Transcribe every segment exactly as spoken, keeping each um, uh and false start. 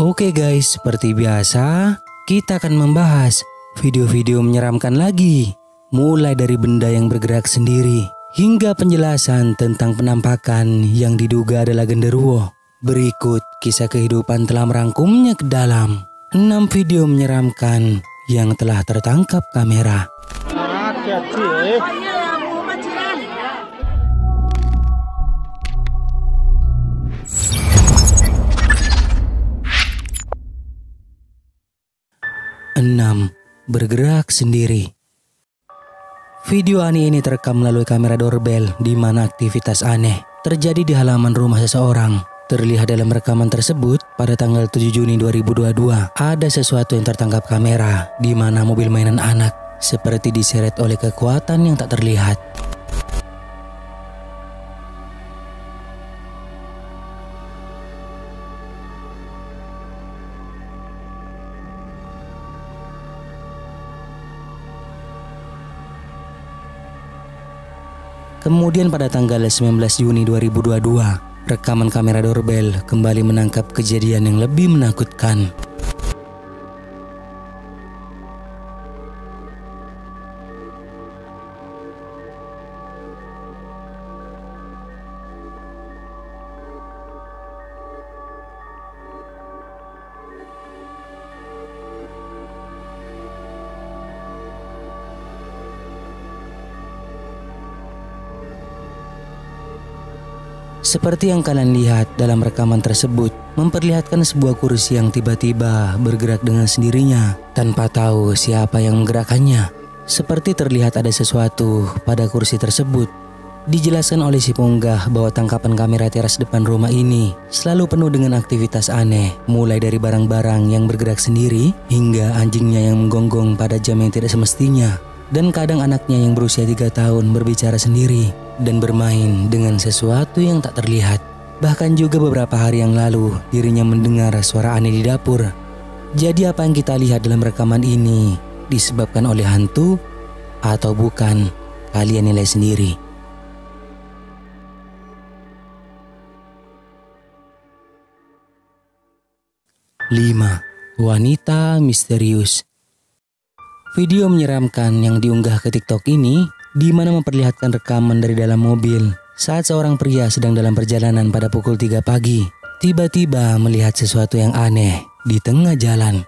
Oke guys, seperti biasa, kita akan membahas video-video menyeramkan lagi. Mulai dari benda yang bergerak sendiri, hingga penjelasan tentang penampakan yang diduga adalah genderuwo. Berikut kisah kehidupan telah merangkumnya ke dalam enam video menyeramkan yang telah tertangkap kamera. enam. Bergerak sendiri. Video aneh ini terekam melalui kamera doorbell di mana aktivitas aneh terjadi di halaman rumah seseorang. Terlihat dalam rekaman tersebut pada tanggal tujuh Juni dua ribu dua puluh dua ada sesuatu yang tertangkap kamera di mana mobil mainan anak seperti diseret oleh kekuatan yang tak terlihat. Kemudian pada tanggal sembilan belas Juni dua ribu dua puluh dua, rekaman kamera doorbell kembali menangkap kejadian yang lebih menakutkan. Seperti yang kalian lihat dalam rekaman tersebut, memperlihatkan sebuah kursi yang tiba-tiba bergerak dengan sendirinya tanpa tahu siapa yang menggerakkannya. Seperti terlihat ada sesuatu pada kursi tersebut. Dijelaskan oleh si pengunggah bahwa tangkapan kamera teras depan rumah ini selalu penuh dengan aktivitas aneh, mulai dari barang-barang yang bergerak sendiri hingga anjingnya yang menggonggong pada jam yang tidak semestinya. Dan kadang anaknya yang berusia tiga tahun berbicara sendiri dan bermain dengan sesuatu yang tak terlihat. Bahkan juga beberapa hari yang lalu dirinya mendengar suara aneh di dapur. Jadi apa yang kita lihat dalam rekaman ini disebabkan oleh hantu atau bukan? Kalian nilai sendiri. lima. Wanita misterius. Video menyeramkan yang diunggah ke TikTok ini di mana memperlihatkan rekaman dari dalam mobil saat seorang pria sedang dalam perjalanan pada pukul tiga pagi tiba-tiba melihat sesuatu yang aneh di tengah jalan.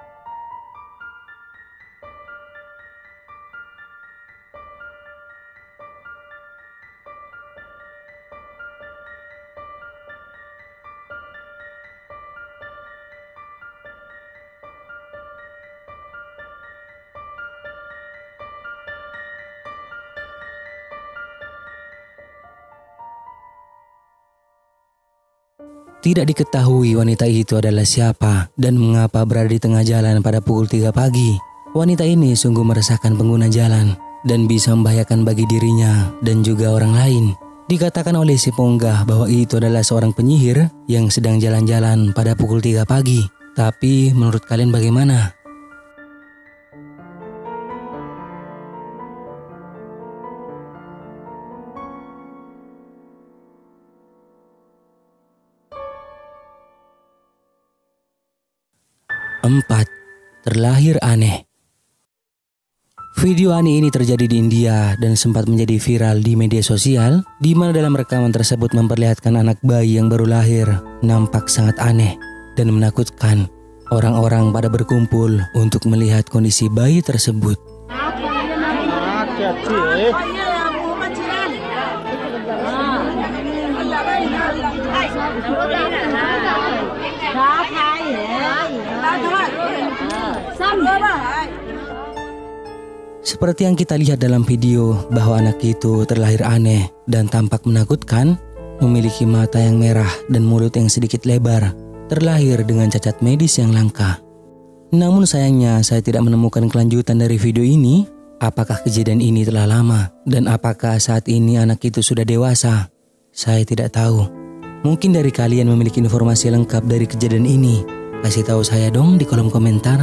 Tidak diketahui wanita itu adalah siapa dan mengapa berada di tengah jalan pada pukul tiga pagi. Wanita ini sungguh meresahkan pengguna jalan dan bisa membahayakan bagi dirinya dan juga orang lain. Dikatakan oleh si pengunggah bahwa itu adalah seorang penyihir yang sedang jalan-jalan pada pukul tiga pagi. Tapi menurut kalian bagaimana? empat. Terlahir aneh. Video aneh ini terjadi di India dan sempat menjadi viral di media sosial, di mana dalam rekaman tersebut memperlihatkan anak bayi yang baru lahir nampak sangat aneh dan menakutkan. Orang-orang pada berkumpul untuk melihat kondisi bayi tersebut. Seperti yang kita lihat dalam video bahwa anak itu terlahir aneh dan tampak menakutkan, memiliki mata yang merah dan mulut yang sedikit lebar, terlahir dengan cacat medis yang langka. Namun sayangnya saya tidak menemukan kelanjutan dari video ini. Apakah kejadian ini telah lama dan apakah saat ini anak itu sudah dewasa? Saya tidak tahu. Mungkin dari kalian memiliki informasi lengkap dari kejadian ini. Kasih tahu saya dong di kolom komentar.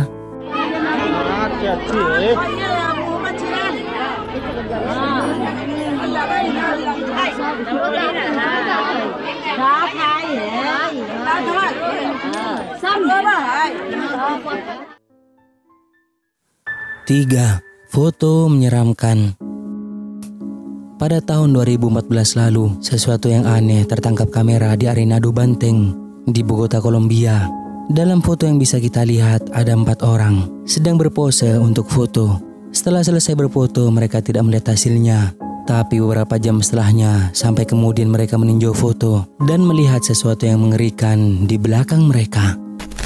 Tiga. Foto menyeramkan. Pada tahun dua ribu empat belas lalu, sesuatu yang aneh tertangkap kamera di Arenado Banteng di Bogota, Kolombia. Dalam foto yang bisa kita lihat ada empat orang sedang berpose untuk foto. Setelah selesai berfoto, mereka tidak melihat hasilnya. Tapi beberapa jam setelahnya, sampai kemudian mereka meninjau foto dan melihat sesuatu yang mengerikan di belakang mereka.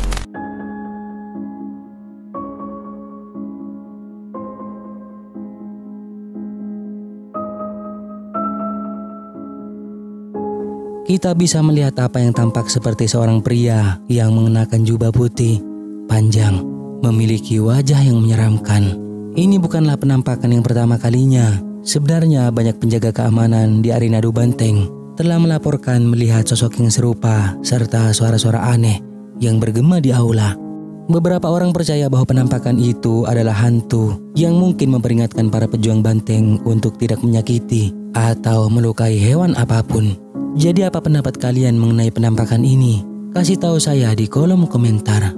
Kita bisa melihat apa yang tampak seperti seorang pria yang mengenakan jubah putih, panjang, memiliki wajah yang menyeramkan. Ini bukanlah penampakan yang pertama kalinya. Sebenarnya banyak penjaga keamanan di Arenado Banteng telah melaporkan melihat sosok yang serupa serta suara-suara aneh yang bergema di aula. Beberapa orang percaya bahwa penampakan itu adalah hantu yang mungkin memperingatkan para pejuang banteng untuk tidak menyakiti atau melukai hewan apapun. Jadi apa pendapat kalian mengenai penampakan ini? Kasih tahu saya di kolom komentar.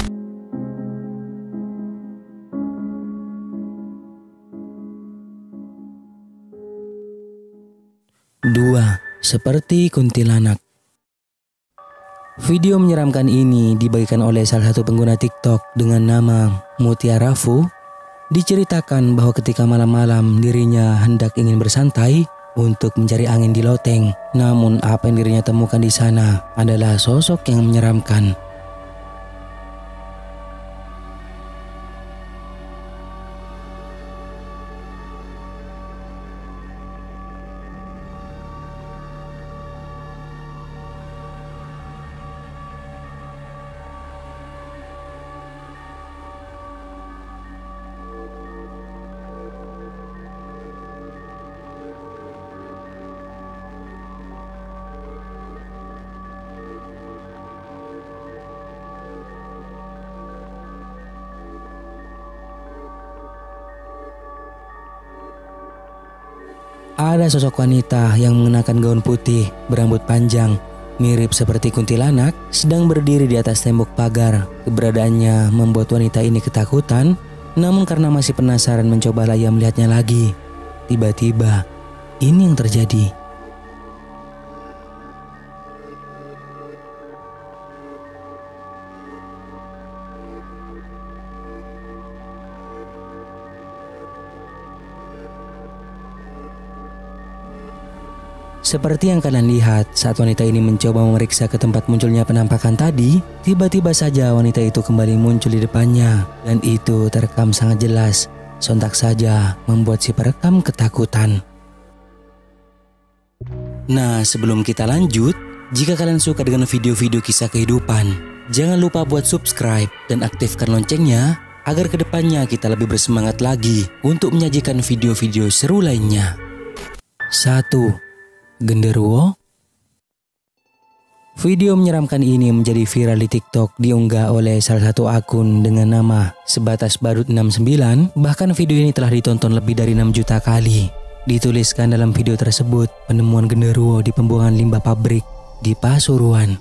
Dua. Seperti kuntilanak. Video menyeramkan ini dibagikan oleh salah satu pengguna TikTok dengan nama Mutiarafu. Diceritakan bahwa ketika malam-malam dirinya hendak ingin bersantai untuk mencari angin di loteng. Namun apa yang dirinya temukan di sana adalah sosok yang menyeramkan. Ada sosok wanita yang mengenakan gaun putih, berambut panjang, mirip seperti kuntilanak, sedang berdiri di atas tembok pagar. Keberadaannya membuat wanita ini ketakutan, namun karena masih penasaran mencoba ia melihatnya lagi. Tiba-tiba, ini yang terjadi. Seperti yang kalian lihat, saat wanita ini mencoba memeriksa ke tempat munculnya penampakan tadi, tiba-tiba saja wanita itu kembali muncul di depannya, dan itu terekam sangat jelas. Sontak saja membuat si perekam ketakutan. Nah, sebelum kita lanjut, jika kalian suka dengan video-video kisah kehidupan, jangan lupa buat subscribe dan aktifkan loncengnya agar kedepannya kita lebih bersemangat lagi untuk menyajikan video-video seru lainnya. Satu. Genderuwo. Video menyeramkan ini menjadi viral di TikTok, diunggah oleh salah satu akun dengan nama Sebatas Badut enam sembilan. Bahkan video ini telah ditonton lebih dari enam juta kali. Dituliskan dalam video tersebut, penemuan genderuwo di pembuangan limbah pabrik di Pasuruan.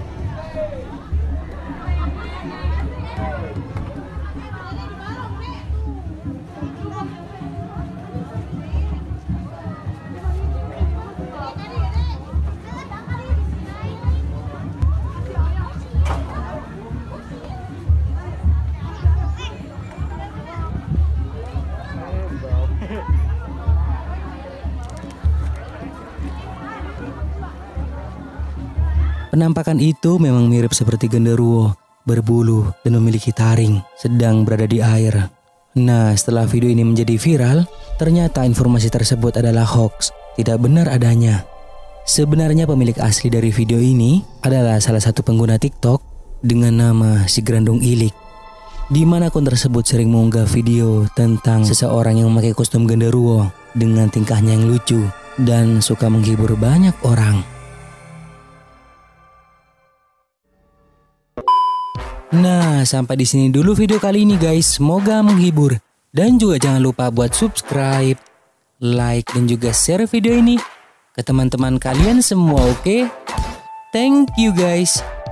Penampakan itu memang mirip seperti genderuwo, berbulu dan memiliki taring, sedang berada di air. Nah, setelah video ini menjadi viral, ternyata informasi tersebut adalah hoax, tidak benar adanya. Sebenarnya pemilik asli dari video ini adalah salah satu pengguna TikTok dengan nama si Grandung Ilik. Di mana akun tersebut sering mengunggah video tentang seseorang yang memakai kostum genderuwo dengan tingkahnya yang lucu dan suka menghibur banyak orang. Nah, sampai di sini dulu video kali ini guys. Semoga menghibur. Dan juga jangan lupa buat subscribe, like, dan juga share video ini ke teman-teman kalian semua, oke? Okay? Thank you guys.